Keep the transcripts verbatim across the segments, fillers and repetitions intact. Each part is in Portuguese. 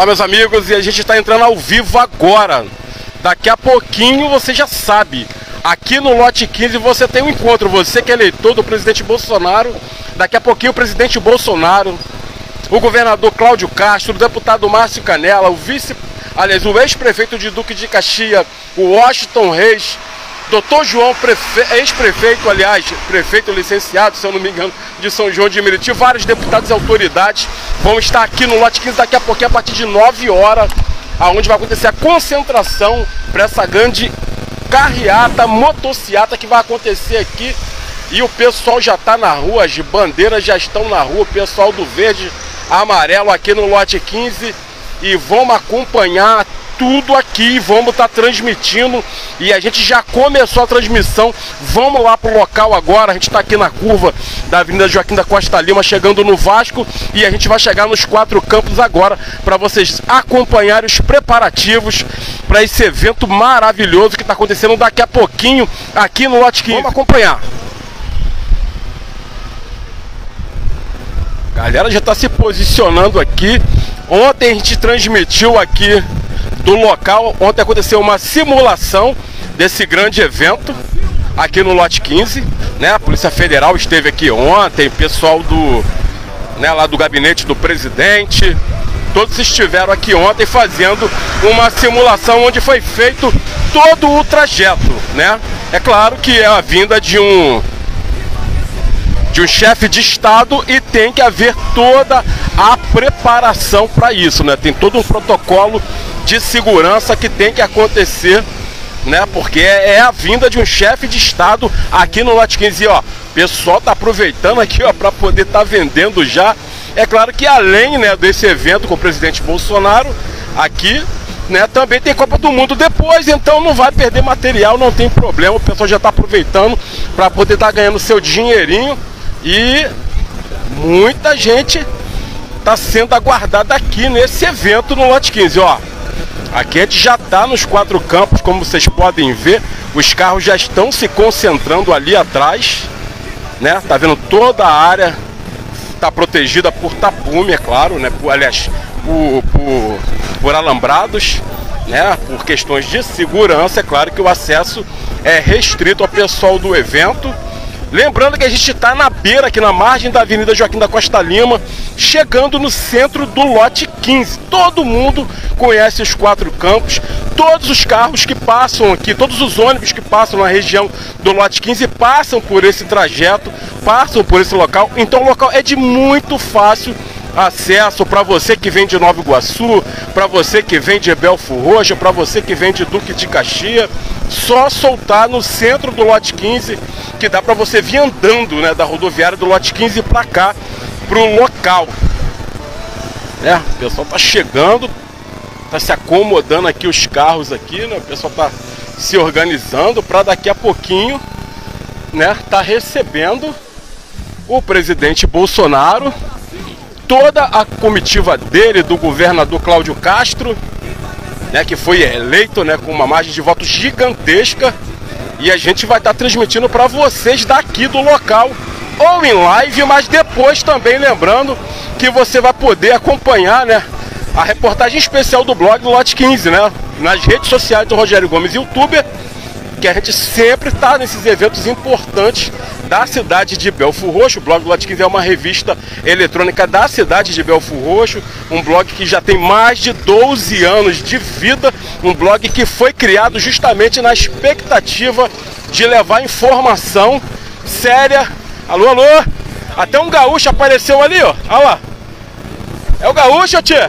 Olá, meus amigos, e a gente está entrando ao vivo agora. Daqui a pouquinho você já sabe, aqui no lote quinze você tem um encontro, você que é eleitor do presidente Bolsonaro. Daqui a pouquinho o presidente Bolsonaro, o governador Cláudio Castro, o deputado Márcio Canela, o vice, aliás, o ex-prefeito de Duque de Caxias, o Washington Reis, doutor João, ex-prefeito, aliás, prefeito licenciado, se eu não me engano, de São João de Meriti, vários deputados e autoridades vão estar aqui no lote quinze daqui a pouquinho, a partir de nove horas, aonde vai acontecer a concentração para essa grande carreata, motociata que vai acontecer aqui. E o pessoal já está na rua, as bandeiras já estão na rua, o pessoal do verde, amarelo aqui no lote quinze, e vamos acompanhar tudo aqui, vamos estar tá transmitindo, e a gente já começou a transmissão. Vamos lá pro local agora, a gente está aqui na curva da Avenida Joaquim da Costa Lima, chegando no Vasco, e a gente vai chegar nos quatro campos agora, para vocês acompanharem os preparativos para esse evento maravilhoso que está acontecendo daqui a pouquinho aqui no lote quinze. Vamos acompanhar. A galera já está se posicionando aqui. Ontem a gente transmitiu aqui do local, ontem aconteceu uma simulação desse grande evento aqui no lote quinze, né? A Polícia Federal esteve aqui ontem, pessoal do, né, lá do gabinete do presidente, todos estiveram aqui ontem fazendo uma simulação onde foi feito todo o trajeto, né? É claro que é a vinda de um de um chefe de estado e tem que haver toda a preparação para isso, né? Tem todo um protocolo de segurança que tem que acontecer, né? Porque é a vinda de um chefe de estado aqui no lote quinze, ó. O pessoal tá aproveitando aqui, ó, para poder estar tá vendendo já. É claro que além, né, desse evento com o presidente Bolsonaro aqui, né, também tem Copa do Mundo depois, então não vai perder material, não tem problema. O pessoal já tá aproveitando para poder estar tá ganhando seu dinheirinho. E muita gente está sendo aguardada aqui nesse evento no lote quinze, ó. Aqui a gente já está nos quatro campos, como vocês podem ver. Os carros já estão se concentrando ali atrás, né? Tá vendo toda a área está protegida por tapume, é claro, né? Por, aliás, por, por, por alambrados, né? Por questões de segurança. É claro que o acesso é restrito ao pessoal do evento. Lembrando que a gente está na beira, aqui na margem da Avenida Joaquim da Costa Lima, chegando no centro do lote quinze. Todo mundo conhece os quatro campos, todos os carros que passam aqui, todos os ônibus que passam na região do lote quinze passam por esse trajeto, passam por esse local. Então o local é de muito fácil acesso para você que vem de Nova Iguaçu, para você que vem de Belford Roxo, para você que vem de Duque de Caxias. Só soltar no centro do lote quinze, que dá para você vir andando, né, da rodoviária do lote quinze para cá, pro local. É, o pessoal tá chegando, tá se acomodando aqui os carros aqui, né? O pessoal tá se organizando para daqui a pouquinho, né, tá recebendo o presidente Bolsonaro, toda a comitiva dele, do governador Cláudio Castro, né, que foi eleito, né, com uma margem de voto gigantesca. E a gente vai estar transmitindo para vocês daqui do local, ou em live, mas depois também lembrando que você vai poder acompanhar, né, a reportagem especial do blog do lote quinze, né, nas redes sociais do Rogério Gomes, youtuber, que a gente sempre está nesses eventos importantes da cidade de Belford Roxo. O blog do lote quinze é uma revista eletrônica da cidade de Belford Roxo, um blog que já tem mais de doze anos de vida, um blog que foi criado justamente na expectativa de levar informação séria. Alô, alô, até um gaúcho apareceu ali, ó, olha lá, é o gaúcho, tchê.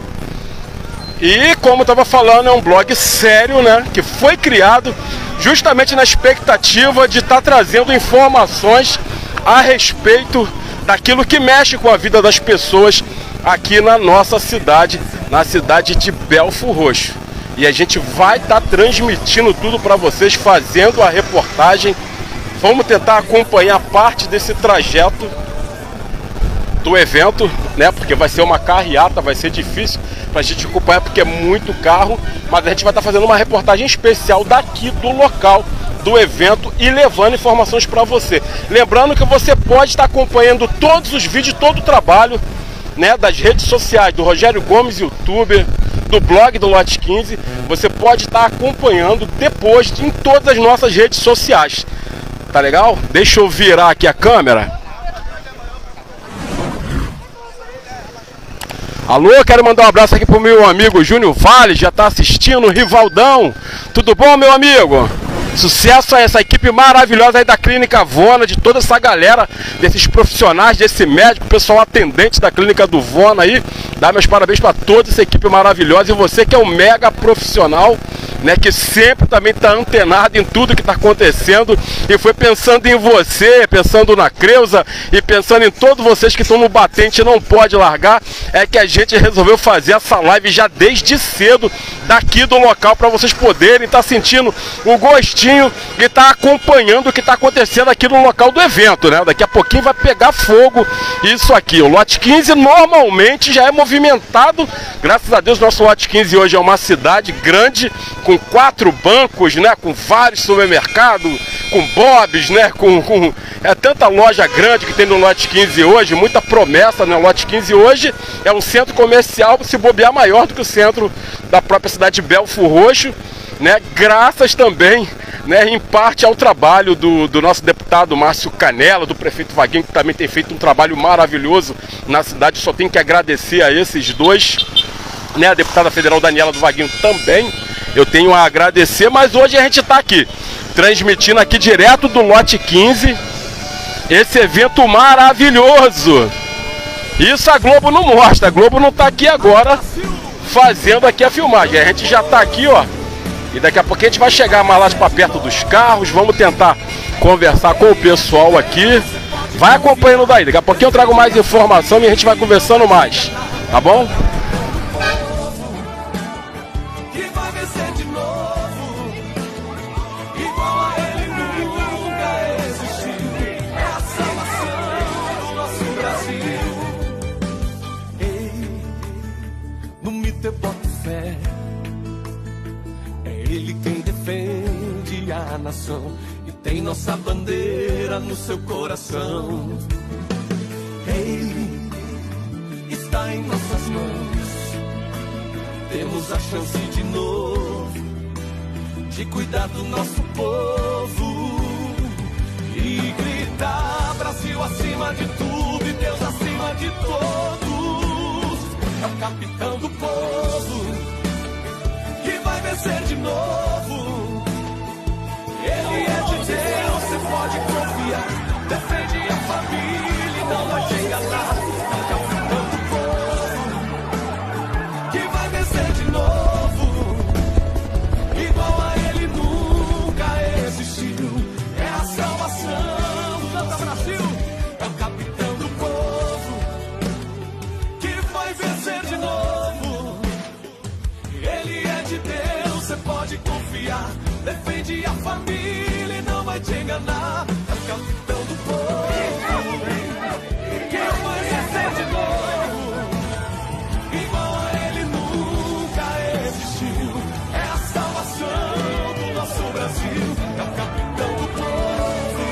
E como eu estava falando, é um blog sério, né, que foi criado justamente na expectativa de estar tá trazendo informações a respeito daquilo que mexe com a vida das pessoas aqui na nossa cidade, na cidade de Belford Roxo. E a gente vai estar tá transmitindo tudo para vocês, fazendo a reportagem. Vamos tentar acompanhar parte desse trajeto do evento, né? Porque vai ser uma carreata, vai ser difícil pra gente acompanhar porque é muito carro, mas a gente vai estar fazendo uma reportagem especial daqui do local do evento e levando informações para você. Lembrando que você pode estar acompanhando todos os vídeos, todo o trabalho né, das redes sociais do Rogério Gomes, youtuber, do blog do Lote quinze, você pode estar acompanhando depois em todas as nossas redes sociais. Tá legal? Deixa eu virar aqui a câmera. Alô, quero mandar um abraço aqui pro meu amigo Júnior Vale, já tá assistindo, Rivaldão. Tudo bom, meu amigo? Sucesso a essa equipe maravilhosa aí da Clínica Vona, de toda essa galera, desses profissionais, desse médico, pessoal atendente da Clínica do Vona aí. Dá meus parabéns para toda essa equipe maravilhosa. E você que é um mega profissional, né, que sempre também tá antenado em tudo que tá acontecendo. E foi pensando em você, pensando na Creuza e pensando em todos vocês que estão no batente não pode largar, é que a gente resolveu fazer essa live já desde cedo daqui do local, para vocês poderem estar tá sentindo o gostinho e estar tá acompanhando o que está acontecendo aqui no local do evento, né? Daqui a pouquinho vai pegar fogo isso aqui. O Lote quinze normalmente já é movimentado. Graças a Deus, nosso Lote quinze hoje é uma cidade grande, com quatro bancos, né? Com vários supermercados, com Bob's, né? Com, com é tanta loja grande que tem no Lote quinze hoje, muita promessa, né? O Lote quinze hoje é um centro comercial, se bobear, maior do que o centro da própria cidade de Belford Roxo, né? Graças também, né, em parte ao trabalho do, do nosso deputado Márcio Canela, do prefeito Vaguinho, que também tem feito um trabalho maravilhoso na cidade. Só tenho que agradecer a esses dois, né? A deputada federal Daniela do Vaguinho também, eu tenho a agradecer. Mas hoje a gente está aqui, transmitindo aqui direto do Lote quinze, esse evento maravilhoso. Isso a Globo não mostra, a Globo não está aqui agora fazendo aqui a filmagem. A gente já está aqui, ó, e daqui a pouco a gente vai chegar mais lá para perto dos carros. Vamos tentar conversar com o pessoal aqui. Vai acompanhando daí, daqui a pouquinho eu trago mais informação e a gente vai conversando mais, tá bom? Nação, e tem nossa bandeira no seu coração. Ei, está em nossas mãos. Temos a chance de novo de cuidar do nosso povo e gritar: Brasil acima de tudo e Deus acima de todos. É o capitão do povo que vai vencer de novo. Ele é de Deus, você pode confiar. Defende a família e não vai te enganar. É o capitão do povo que vai vencer de novo. Igual a ele nunca existiu. É a salvação do nosso Brasil. É o capitão do povo que vai vencer de novo. Ele é de Deus, você pode confiar. Defende a família e não vai te enganar. É o capitão do povo que vai vencer de novo. Igual a ele nunca existiu. É a salvação do nosso Brasil. É o capitão do povo.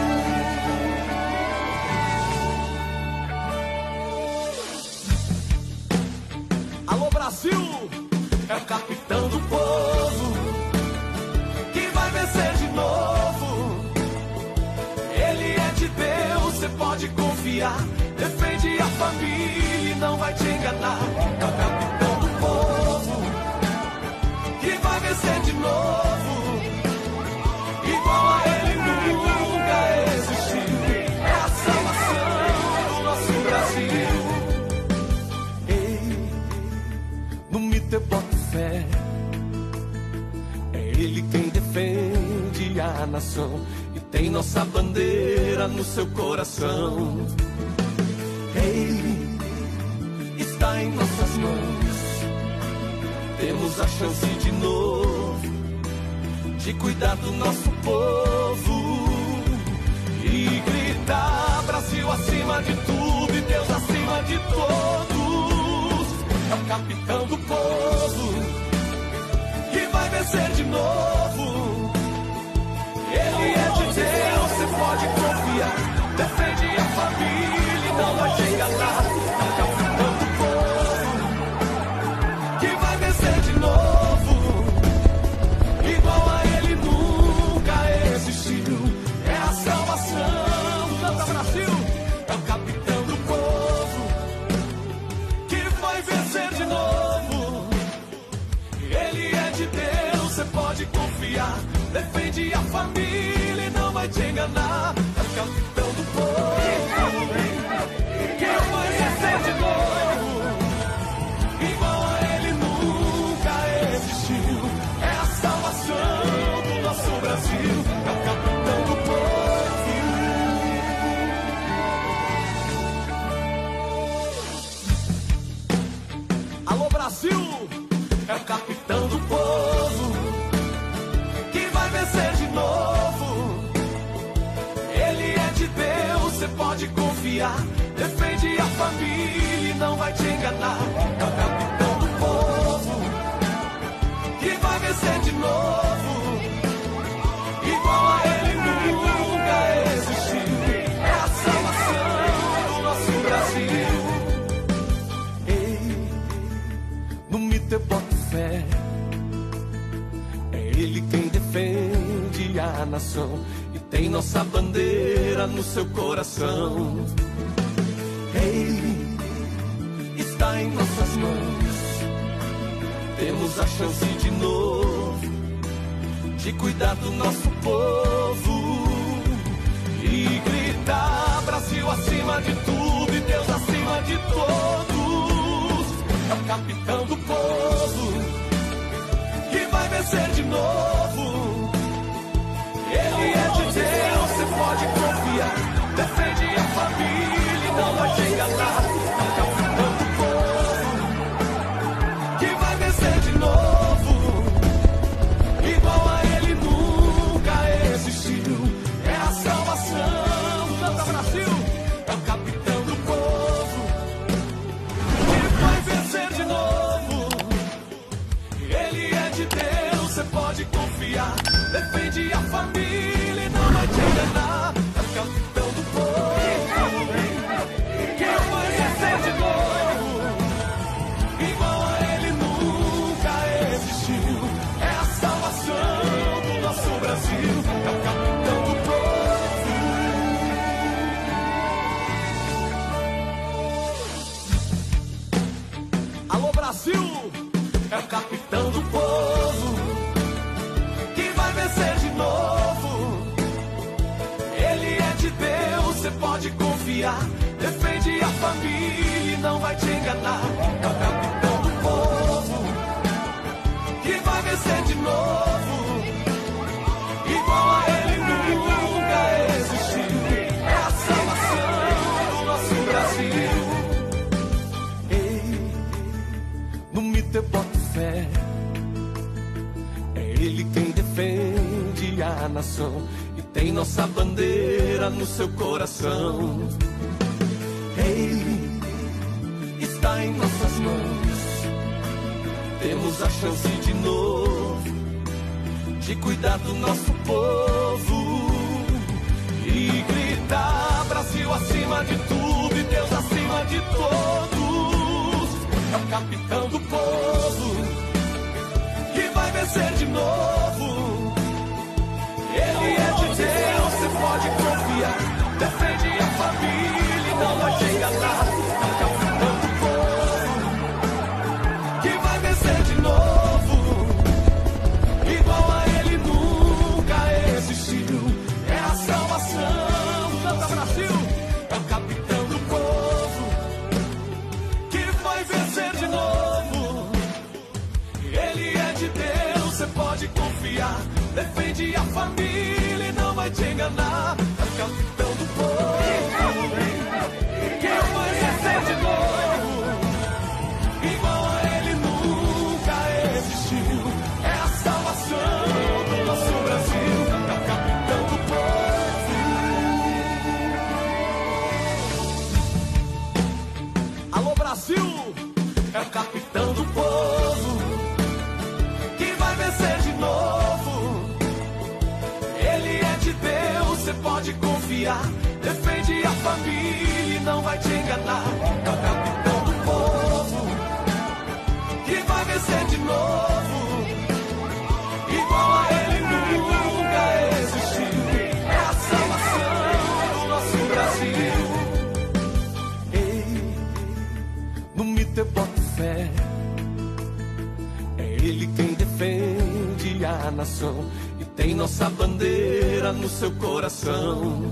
Alô, Brasil! É o capitão do povo que vai vencer de novo. Ele é de Deus, você pode confiar. Defende a família e não vai te enganar. É o capitão do povo que vai vencer de novo. Igual a ele nunca existiu. É a salvação do nosso Brasil. Ei, não me dê bota fé. É ele quem defende a nação e tem nossa bandeira no seu coração. Ei, está em nossas mãos. Temos a chance de novo de cuidar do nosso povo e gritar: Brasil acima de tudo e Deus acima de todos. É o capitão do povo que vai vencer de novo. Ele é de Deus, você pode confiar. Defende a família e não vai te enganar. É o capitão defende a família e não vai te enganar. É o capitão do povo, que vai vencer de novo. Igual a ele nunca existiu. É a salvação do nosso Brasil. É o capitão do povo. Alô Brasil, é o capitão do povo que vai vencer de novo. Ele é de Deus, você pode confiar. Defende a família e não vai te enganar. É o capitão do povo que vai vencer de novo. Igual a ele nunca existiu. É a salvação do nosso Brasil. Ei, no mito eu boto fé. É ele quem defende a nação e tem nossa bandeira no seu coração. Ei, está em nossas mãos. Temos a chance de novo de cuidar do nosso povo e gritar: Brasil acima de tudo e Deus acima de todos. É o capitão do povo que vai vencer de novo. Ele é de Deus, você pode confiar. Defende a família e não vai te enganar. É o capitão do povo que vai vencer de novo. Igual a ele nunca existiu. É a salvação do Santa Brasil. É o capitão do povo que vai vencer de novo. Ele é de Deus, você pode confiar. Defende a família e não vai te enganar. É o capitão do povo que vai vencer de novo. Igual a ele nunca existiu. É a salvação do nosso Brasil. É o capitão do povo. Alô Brasil, é o capitão do povo que vai vencer de novo. Ele é de Deus, você pode confiar. Defende a família e não vai te enganar. É o capitão do povo que vai vencer de novo. Igual a ele nunca existiu. É a salvação do nosso Brasil. Ei, no mito eu boto fé. É ele quem defende a nação e tem nossa bandeira no seu coração. Ei, está em nossas mãos. Temos a chance de novo de cuidar do nosso povo e gritar: Brasil acima de tudo e Deus acima de todos. É o capitão do povo que vai vencer de novo. Ele é de Deus, você pode confiar. Defende a família e não vai te enganar. É o capitão do povo que vai vencer de novo. Igual a ele nunca existiu. É a salvação do Santa Brasil. É o capitão do povo que vai vencer de novo. Ele é de Deus, você pode confiar. Defende a família e não vai te enganar. É o capitão do povo que vai vencer de novo. Igual a ele nunca existiu. É a salvação do nosso Brasil. É o capitão do povo. Alô Brasil, é o capitão do povo que vai vencer de novo. Ele é de Deus, você pode confiar. Defende a família e não vai te enganar. É o capitão do povo que vai vencer de novo. Igual a ele nunca existiu. É a salvação do nosso Brasil. Ei, no mito eu boto fé. É ele quem defende a nação e tem nossa bandeira no seu coração.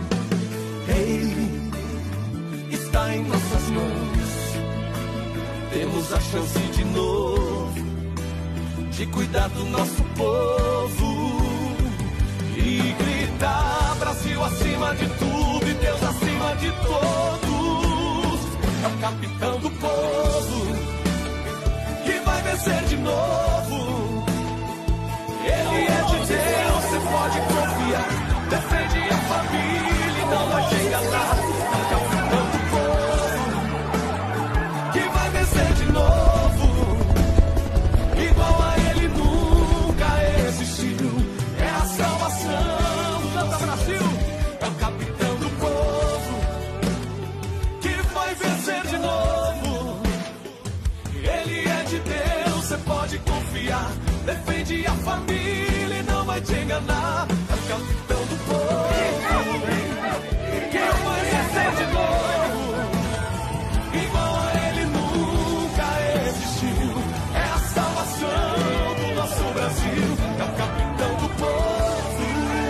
Ei, está em nossas mãos. Temos a chance de novo de cuidar do nosso povo e gritar: Brasil acima de tudo e Deus acima de todos. É o capitão do povo que vai vencer de novo. Ele é de Deus, você pode confiar. Defende a família e não vai te enganar. É o capitão do povo que vai vencer de novo. Igual a ele nunca existiu. É a salvação. Canta Brasil. É o capitão do povo que vai vencer de novo. Ele é de Deus, você pode confiar. Defende a família e não vai te enganar. É o capitão do povo que vai vencer de novo. Igual a ele nunca existiu. É a salvação do nosso Brasil. É o capitão do povo.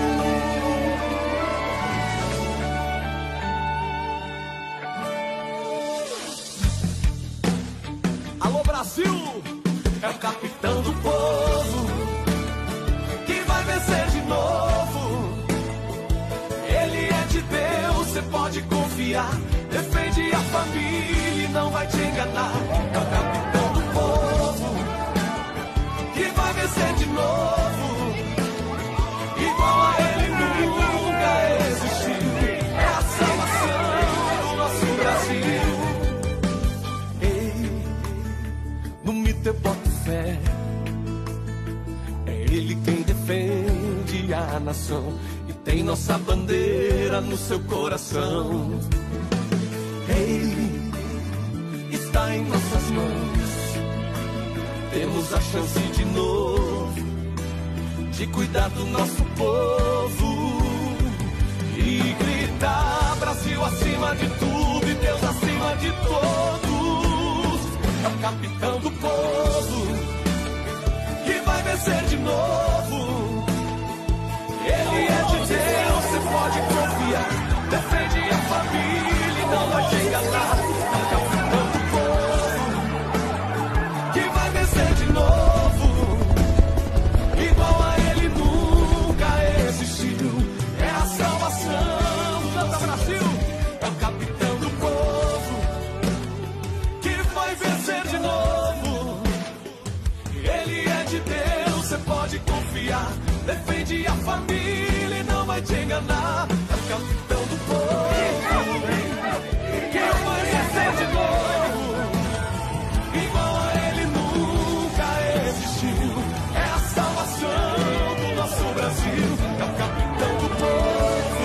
Alô Brasil, é o capitão do povo que vai vencer de novo. Ele é de Deus, você pode confiar. Defende a família e não vai te enganar. É o capitão do povo que vai vencer de novo. Igual a ele nunca existiu. É a salvação do nosso Brasil. Ei, no mito eu boto fé. É ele quem defende a nação e tem nossa bandeira no seu coração. Ei, está em nossas mãos. Temos a chance de novo de cuidar do nosso povo e gritar: Brasil acima de tudo e Deus acima de todos. É o capitão do povo que vai vencer de novo. Ele é de Deus, você pode confiar. Defende a família e não vai te enganar. É o capitão do povo que vai vencer de novo. Igual a ele nunca existiu. É a salvação. Canta Brasil. É o capitão do povo que vai vencer de novo. Ele é de Deus, você pode confiar. Defende a família e não vai te enganar. É o capitão do povo que vai vencer de novo. Igual a ele nunca existiu. É a salvação do nosso Brasil. É o capitão do povo.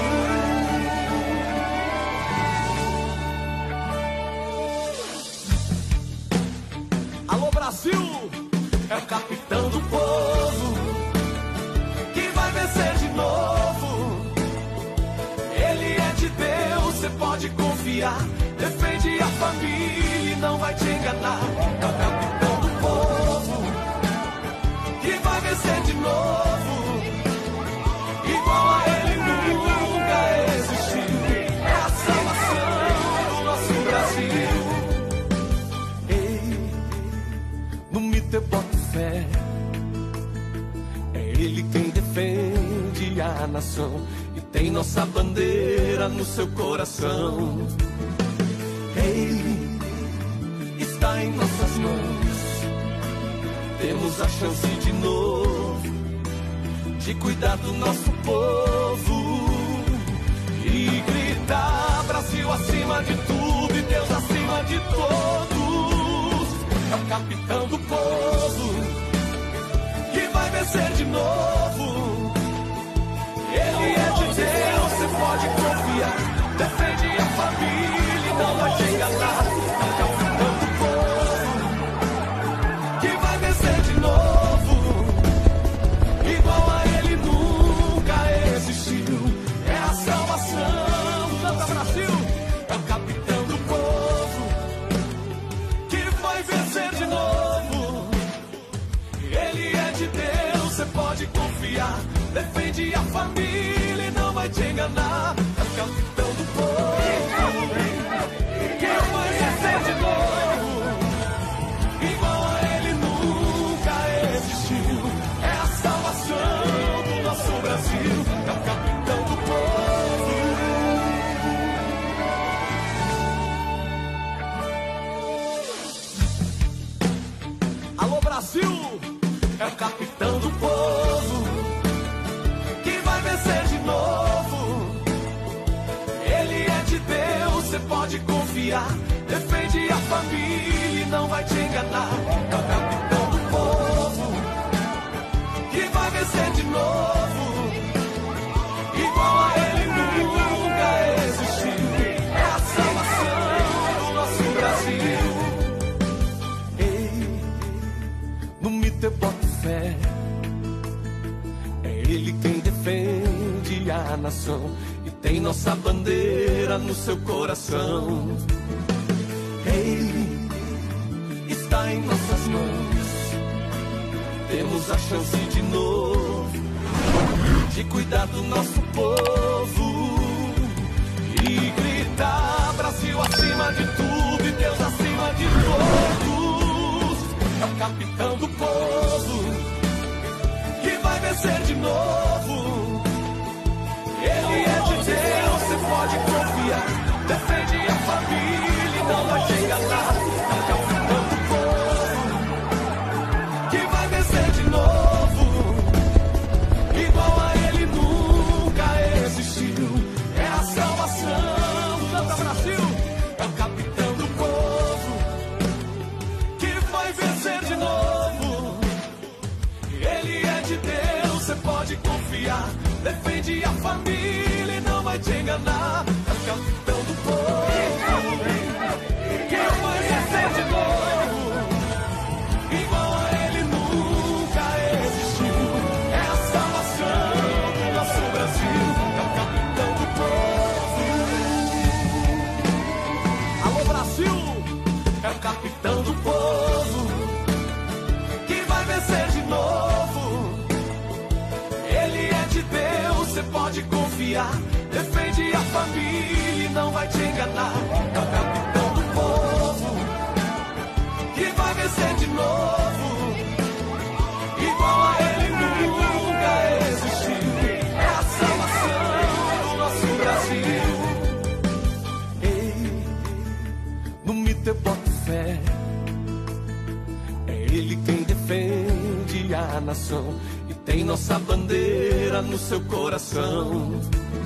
Alô Brasil, é o capitão do povo que vai vencer de novo. Ele é de Deus, você pode confiar. Defende a família e não vai te enganar. É o capitão do povo que vai vencer de novo. Igual a ele nunca existiu. É a salvação do nosso Brasil. Ei, no mito eu boto fé. É ele quem defende a nação e tem nossa bandeira no seu coração. Ei, está em nossas mãos. Temos a chance de novo de cuidar do nosso povo e gritar: Brasil acima de tudo e Deus acima de todos. É o capitão do povo que vai vencer de novo. Ele é de Deus, você pode confiar. Defende a família e não vai te enganar. É o capitão do povo que vai vencer de novo. Igual a ele nunca existiu. É a salvação. Canta Brasil. É o capitão do povo defende a família e não vai te enganar. É o capitão do povo, que vai vencer de novo. Igual a ele nunca existiu. É a salvação do nosso Brasil. É o capitão do povo. Alô Brasil, é o capitão do povo, que vai vencer de novo. Ele é de Deus, você pode confiar. Defende a família e não vai te enganar. É o capitão do povo, que vai vencer de novo. Igual a ele nunca existiu. É a salvação do nosso Brasil. Ei, no mito eu boto fé. É ele quem defende a nação e tem nossa bandeira no seu coração. Ei, está em nossas mãos. Temos a chance de novo de cuidar do nosso povo e gritar: Brasil acima de tudo e Deus acima de todos. É o capitão do povo, que vai vencer de novo. Ele é de Deus, você pode confiar. Defende a família e não vai te enganar. É o capitão do povo, que vai vencer de novo. Igual a ele nunca existiu. É a salvação do nosso Brasil. É o capitão do povo, que vai vencer de novo. Ele é de Deus, você pode confiar. Defende a família e não vai te enganar. É o capitão do povo, que vai vencer de novo. Igual a ele nunca existiu. É a salvação do nosso Brasil. É o capitão do povo. Alô Brasil, é o capitão do povo, que vai vencer de novo. Ele é de Deus, você pode confiar. Defende a família e não vai te enganar. É o capitão do povo, que vai vencer de novo. Igual a ele nunca existiu. É a salvação do nosso Brasil. Ei, no mito eu boto fé. É ele quem defende a nação e tem nossa bandeira no seu coração.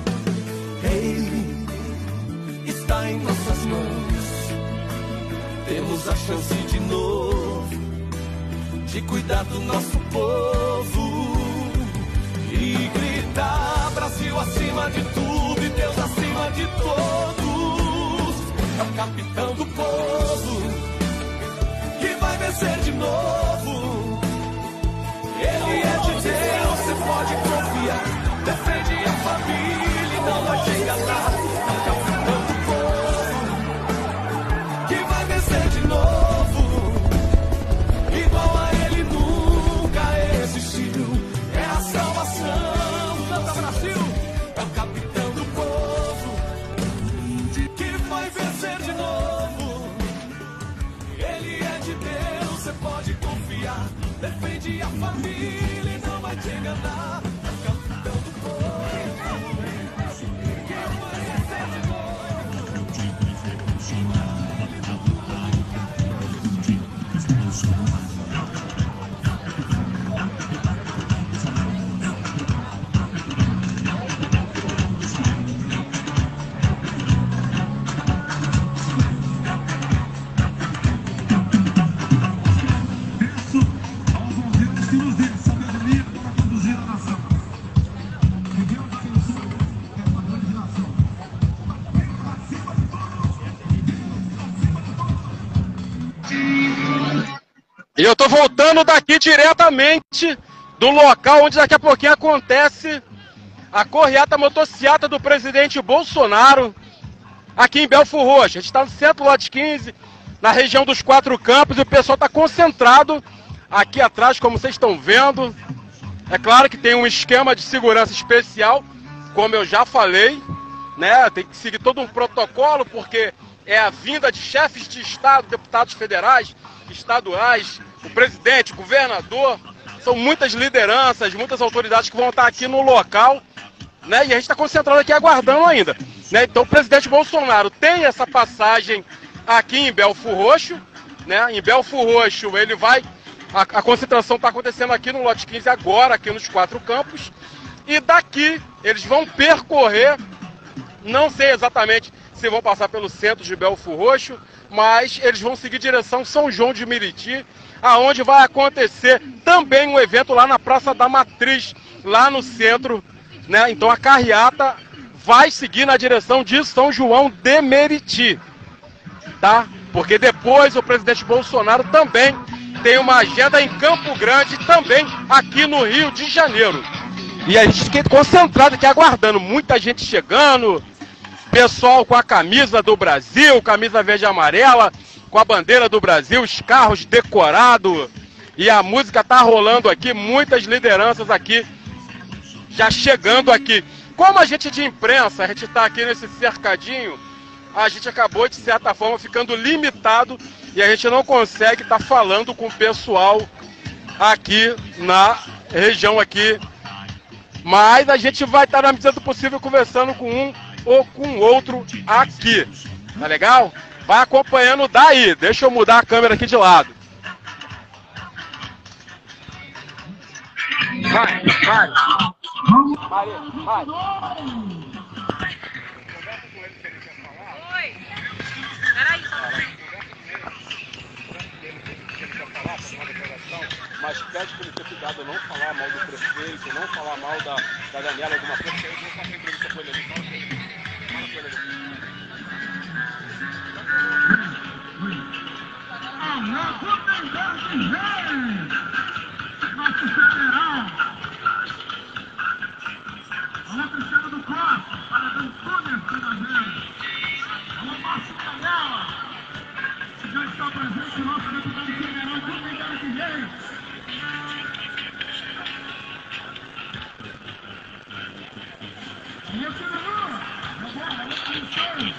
Ei, está em nossas mãos. Temos a chance de novo de cuidar do nosso povo e gritar: Brasil acima de tudo e Deus acima de todos. É o capitão do povo, que vai vencer de novo. Ele é de Deus, você pode confiar. Defende a família e não vai te enganar. É o capitão do povo, que vai vencer de novo. Igual a ele nunca existiu. É a salvação do nosso Brasil. É o capitão do povo, que vai vencer de novo. Ele é de Deus, você pode confiar. Defende a família e não vai te enganar. É o capitão do povo, que vai vencer de novo. E eu tô voltando daqui diretamente do local onde daqui a pouquinho acontece a correata motociata do presidente Bolsonaro aqui em Belford Roxo. A gente está no centro do lote quinze, na região dos Quatro Campos, e o pessoal está concentrado aqui atrás, como vocês estão vendo. É claro que tem um esquema de segurança especial, como eu já falei, né? Tem que seguir todo um protocolo, porque é a vinda de chefes de Estado, deputados federais, estaduais, o presidente, o governador. São muitas lideranças, muitas autoridades que vão estar aqui no local, né? E a gente está concentrado aqui aguardando ainda, né? Então o presidente Bolsonaro tem essa passagem aqui em Belfor Roxo, né? Em Belfor Roxo ele vai... A, a concentração está acontecendo aqui no lote quinze agora, aqui nos quatro campos. E daqui eles vão percorrer, não sei exatamente se vão passar pelo centro de Belfor Roxo, mas eles vão seguir direção São João de Meriti, aonde vai acontecer também um evento lá na Praça da Matriz, lá no centro, né? Então a carreata vai seguir na direção de São João de Meriti, tá? Porque depois o presidente Bolsonaro também tem uma agenda em Campo Grande, também aqui no Rio de Janeiro. E a gente fica concentrado aqui aguardando, muita gente chegando, pessoal com a camisa do Brasil, camisa verde e amarela, com a bandeira do Brasil, os carros decorados, e a música tá rolando aqui, muitas lideranças aqui, já chegando aqui. Como a gente de imprensa, a gente tá aqui nesse cercadinho, a gente acabou de certa forma ficando limitado e a gente não consegue estar tá falando com o pessoal aqui na região aqui, mas a gente vai estar tá, na medida do possível conversando com um ou com outro aqui, tá legal? Vai acompanhando daí, deixa eu mudar a câmera aqui de lado. Vai, vai. Vai, vai. Oi. Peraí, só mas pede para ele ter cuidado, não falar mal do prefeito, não falar mal da, da Daniela, alguma coisa, que eu vou fazer entrevista com ele ali. Fala com ele. Fala com ele ali. Nosso federal, alô Cristiano do Costa, para Dom Túnez, Primavera, alô Márcio Canela, já está presente o nosso deputado federal, Rubem de Reis. E aqui no Lula, agora, alô Cristiano.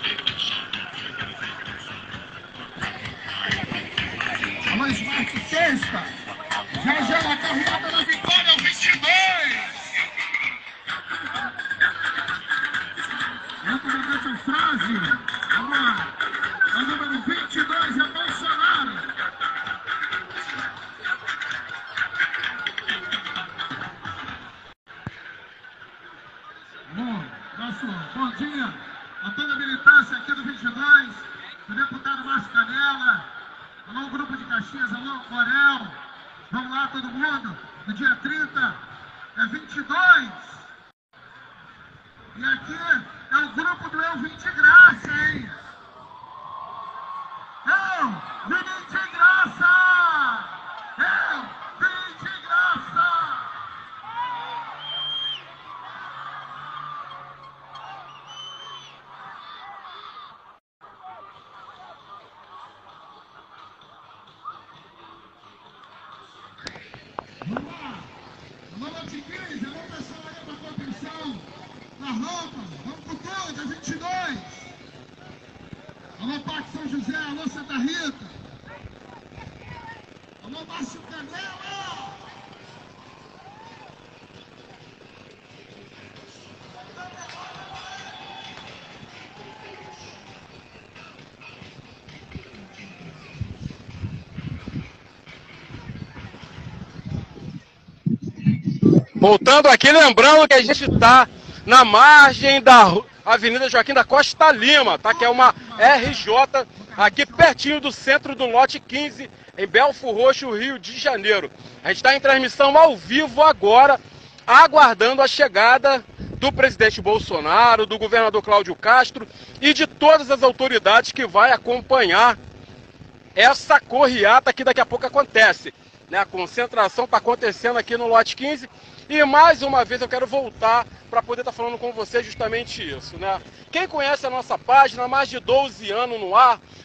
Alô Smart Sexta, já já na carreata da vitória, vinte e dois. É o comandante Eufrásio, vamos lá, é o número vinte e dois, é Bolsonaro. Bom, nosso bom dia a toda a militância aqui do vinte e dois, o deputado Márcio Canela, alô Grupo de Caxias, alô Borel, vamos lá todo mundo, no dia trinta é vinte e dois, e aqui é o grupo do Eu Vim de Graça, hein? Eu vim de graça! Eu vim de graça! Vamos lá! Alô, Lote quinze, alô, pessoal aí pra contenção, na roupa, vamos com tudo, é vinte e dois. Alô, Parque São José, alô, Santa Rita. Alô, Márcio Canela. Voltando aqui, lembrando que a gente está na margem da Avenida Joaquim da Costa Lima, tá? Que é uma R J aqui pertinho do centro do lote quinze, em Belfor Roxo, Rio de Janeiro. A gente está em transmissão ao vivo agora, aguardando a chegada do presidente Bolsonaro, do governador Cláudio Castro e de todas as autoridades que vai acompanhar essa correata que daqui a pouco acontece, né? A concentração está acontecendo aqui no lote quinze. E mais uma vez eu quero voltar para poder estar falando com você justamente isso, né? Quem conhece a nossa página, há mais de doze anos no ar,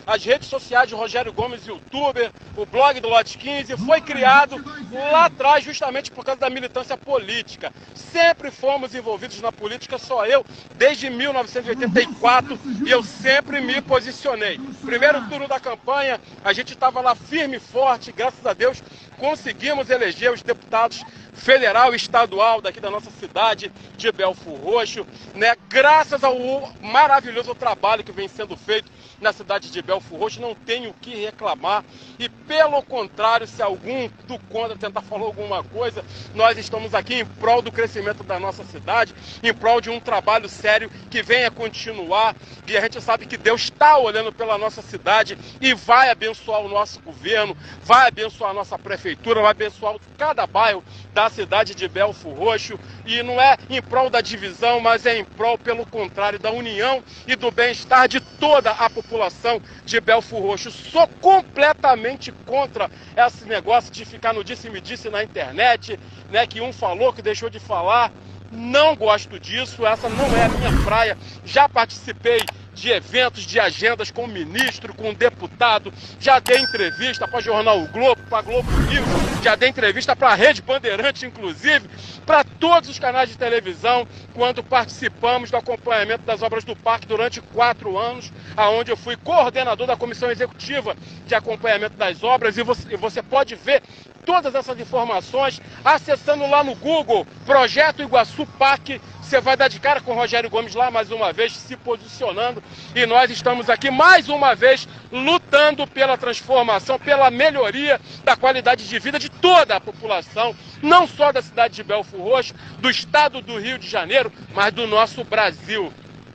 as redes sociais de Rogério Gomes, youtuber, o blog do Lote quinze, foi criado lá atrás justamente por causa da militância política. Sempre fomos envolvidos na política, só eu, desde mil novecentos e oitenta e quatro, e eu sempre me posicionei. Primeiro turno da campanha, a gente estava lá firme e forte, graças a Deus, conseguimos eleger os deputados federal e estadual daqui da nossa cidade de Belford Roxo, né? Graças ao maravilhoso trabalho que vem sendo feito na cidade de Belford Roxo, não tenho o que reclamar, e pelo contrário, se algum do contra tentar falar alguma coisa, nós estamos aqui em prol do crescimento da nossa cidade, em prol de um trabalho sério que venha continuar, e a gente sabe que Deus está olhando pela nossa cidade e vai abençoar o nosso governo, vai abençoar a nossa prefeitura, vai abençoar cada bairro da cidade de Belford Roxo, e não é em prol da divisão, mas é em prol, pelo contrário, da união e do bem-estar de toda a população de Belford Roxo. Sou completamente contra esse negócio de ficar no disse-me-disse na internet, né, que um falou, que deixou de falar. Não gosto disso, essa não é a minha praia. Já participei de eventos, de agendas com ministro, com deputado, já dei entrevista para o Jornal O Globo, para a Globo News, já dei entrevista para a Rede Bandeirante, inclusive, para todos os canais de televisão, quando participamos do acompanhamento das obras do parque durante quatro anos, aonde eu fui coordenador da comissão executiva de acompanhamento das obras, e você, e você pode ver todas essas informações acessando lá no Google, Projeto Iguaçu Parque. Você vai dar de cara com o Rogério Gomes lá mais uma vez, se posicionando, e nós estamos aqui mais uma vez lutando pela transformação, pela melhoria da qualidade de vida de toda a população, não só da cidade de Belford Roxo, do estado do Rio de Janeiro, mas do nosso Brasil.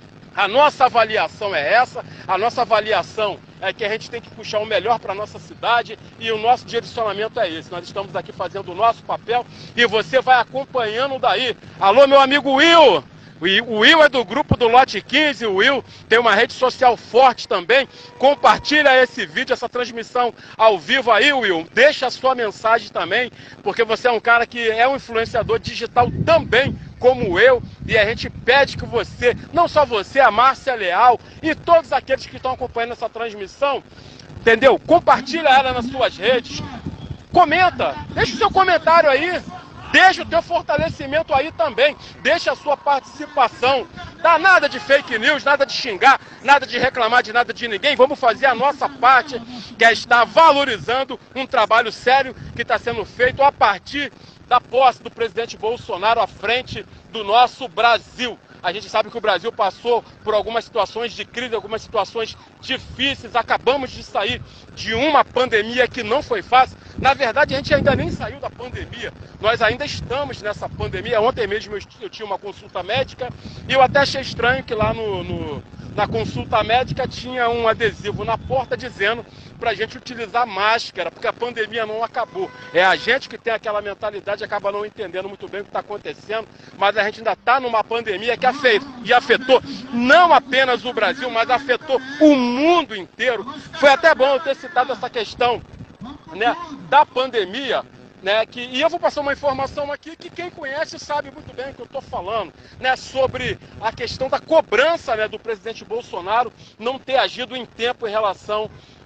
A nossa avaliação é essa, a nossa avaliação é que a gente tem que puxar o melhor para a nossa cidade, e o nosso direcionamento é esse. Nós estamos aqui fazendo o nosso papel e você vai acompanhando daí. Alô, meu amigo Will! O Will é do grupo do Lote quinze, o Will tem uma rede social forte também. Compartilha esse vídeo, essa transmissão ao vivo aí, Will. Deixa a sua mensagem também, porque você é um cara que é um influenciador digital também, como eu, e a gente pede que você, não só você, a Márcia Leal e todos aqueles que estão acompanhando essa transmissão, entendeu? Compartilha ela nas suas redes, comenta, deixa o seu comentário aí, deixa o teu fortalecimento aí também, deixa a sua participação. Dá nada de fake news, nada de xingar, nada de reclamar de nada de ninguém. Vamos fazer a nossa parte, que é estar valorizando um trabalho sério que está sendo feito a partir da posse do presidente Bolsonaro à frente do nosso Brasil. A gente sabe que o Brasil passou por algumas situações de crise, algumas situações difíceis. Acabamos de sair de uma pandemia que não foi fácil. Na verdade, a gente ainda nem saiu da pandemia. Nós ainda estamos nessa pandemia. Ontem mesmo eu tinha uma consulta médica e eu até achei estranho que lá no, no, na consulta médica tinha um adesivo na porta dizendo para a gente utilizar máscara, porque a pandemia não acabou. É a gente que tem aquela mentalidade e acaba não entendendo muito bem o que está acontecendo, mas a gente ainda está numa pandemia que afetou, e afetou não apenas o Brasil, mas afetou o mundo inteiro. Foi até bom eu ter citado essa questão, né, da pandemia, né, que, e eu vou passar uma informação aqui que quem conhece sabe muito bem o que eu estou falando, né, sobre a questão da cobrança, né, do presidente Bolsonaro não ter agido em tempo em relação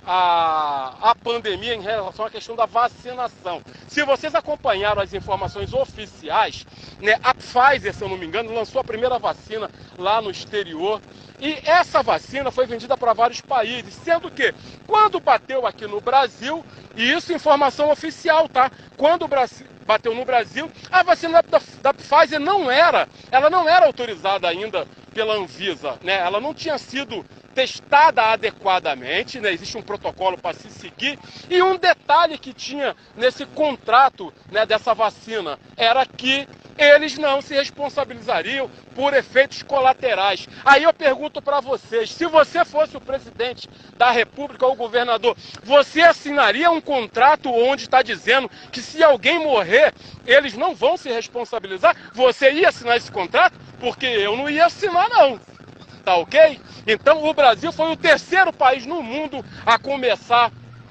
A, a pandemia, em relação à questão da vacinação. Se vocês acompanharam as informações oficiais, né, a Pfizer, se eu não me engano, lançou a primeira vacina lá no exterior, e essa vacina foi vendida para vários países, sendo que quando bateu aqui no Brasil, e isso é informação oficial, tá? Quando o Brasil bateu no Brasil, a vacina da, da Pfizer não era, ela não era autorizada ainda pela Anvisa, né? Ela não tinha sido testada adequadamente, né? Existe um protocolo para se seguir, e um detalhe que tinha nesse contrato, né, dessa vacina era que eles não se responsabilizariam por efeitos colaterais. Aí eu pergunto para vocês, se você fosse o presidente da República ou o governador, você assinaria um contrato onde está dizendo que se alguém morrer, eles não vão se responsabilizar? Você ia assinar esse contrato? Porque eu não ia assinar, não. Tá ok? Então o Brasil foi o terceiro país no mundo a começar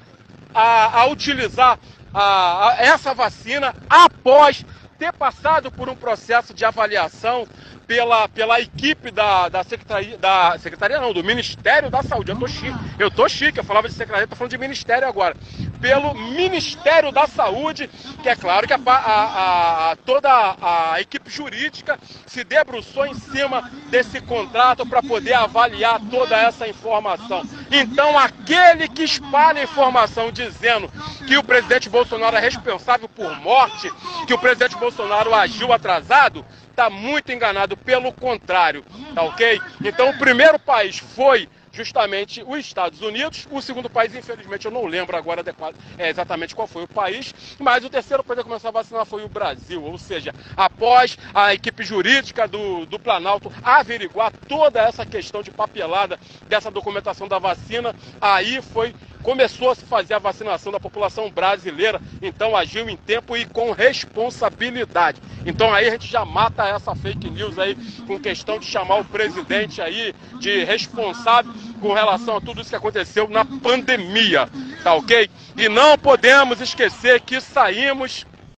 a, a utilizar a, a, essa vacina após ter passado por um processo de avaliação pela, pela equipe da, da Secretaria, da Secretaria não, do Ministério da Saúde. Eu tô chique, eu tô chique, eu falava de Secretaria, tô falando de Ministério agora. Pelo Ministério da Saúde, que é claro que a, a, a, toda a, a equipe jurídica se debruçou em cima desse contrato para poder avaliar toda essa informação. Então, aquele que espalha informação dizendo que o presidente Bolsonaro é responsável por morte, que o presidente Bolsonaro agiu atrasado, está muito enganado, pelo contrário, tá ok? Então, o primeiro país foi justamente os Estados Unidos. O segundo país, infelizmente, eu não lembro agora adequado, é, exatamente qual foi o país, mas o terceiro país a começar a vacinar foi o Brasil. Ou seja, após a equipe jurídica do, do Planalto averiguar toda essa questão de papelada dessa documentação da vacina, aí foi... começou a se fazer a vacinação da população brasileira, então agiu em tempo e com responsabilidade. Então aí a gente já mata essa fake news aí, com questão de chamar o presidente aí de responsável com relação a tudo isso que aconteceu na pandemia, tá ok? E não podemos esquecer que saímos,